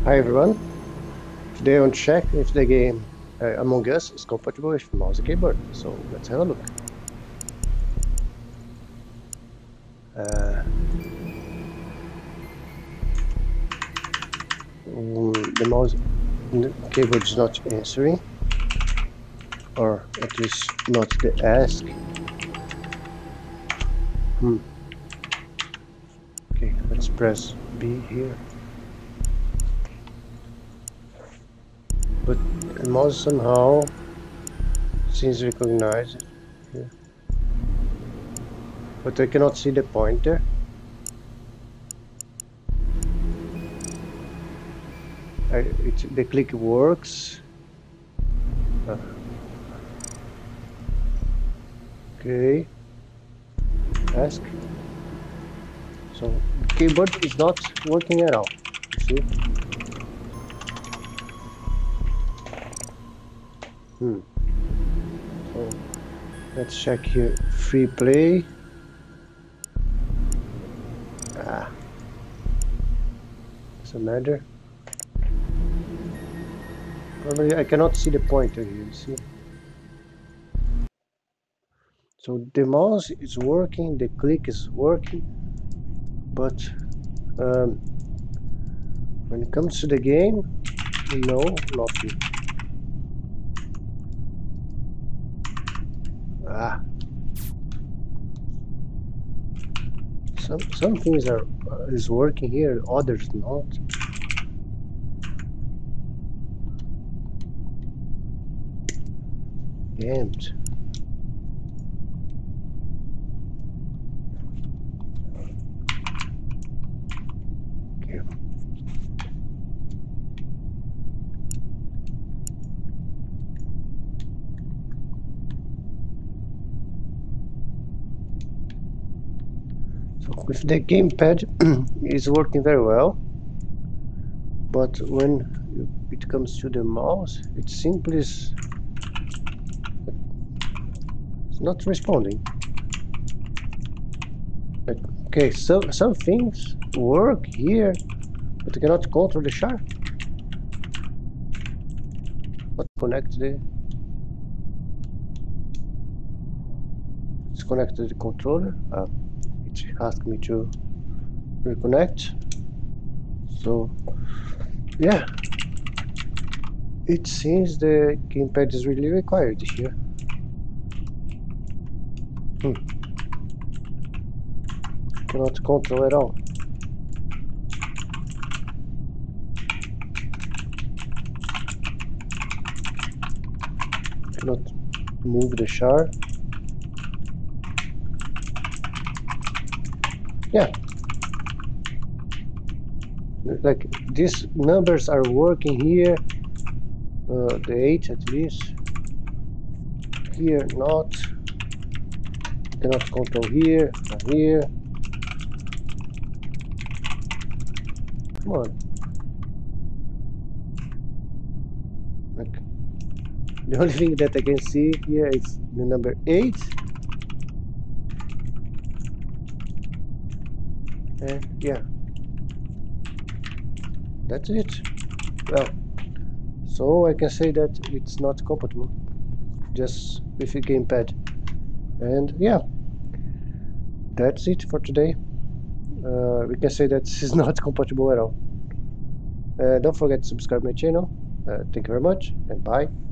Hi everyone, today I want to check if the game Among Us is compatible with mouse and keyboard, so let's have a look. The mouse and the keyboard is not answering, or at least not the ask. Okay, let's press B here. But the mouse somehow seems recognized here. But I cannot see the pointer. The click works. Okay. Ask. So the keyboard is not working at all. You see? So let's check here. Free play. Doesn't matter. Probably I cannot see the pointer here, you see. So the mouse is working, the click is working, but when it comes to the game, no, nothing. Some things is working here, others not. Damned. Okay. So with the gamepad is working very well, but when it comes to the mouse, it simply is not responding. Like, okay, so some things work here, but I cannot control the shark. What connect the? It's connected to the controller. It asked me to reconnect. So yeah, it seems the gamepad is really required here. Cannot control at all. Cannot move the shark. Yeah, like these numbers are working here. The 8 at least. Here not. Cannot control here, or here. Come on. Like, the only thing that I can see here is the number 8. And yeah. That's it. Well, so I can say that it's not compatible. Just with a gamepad. And yeah. That's it for today. We can say that this is not compatible at all. Don't forget to subscribe my channel. Thank you very much, and bye.